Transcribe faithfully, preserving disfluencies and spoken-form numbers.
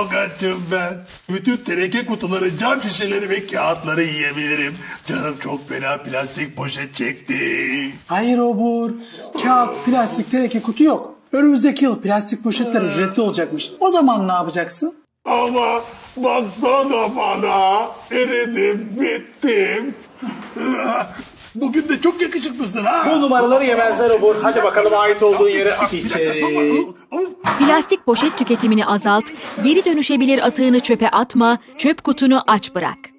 Çok açım ben. Bütün teneke kutuları, cam şişeleri ve kağıtları yiyebilirim. Canım çok fena plastik poşet çekti. Hayır Obur. Kağıt, plastik, teneke kutu yok. Önümüzdeki yıl plastik poşetler ücretli olacakmış. O zaman ne yapacaksın? Ama baksana bana. Eridim, bittim. Bugün de çok yakışıklısın ha. Bu numaraları yemezler Obur. Hadi bakalım ait olduğun yere içeri. Plastik poşet tüketimini azalt, geri dönüşebilir atığını çöpe atma, çöp kutunu aç bırak.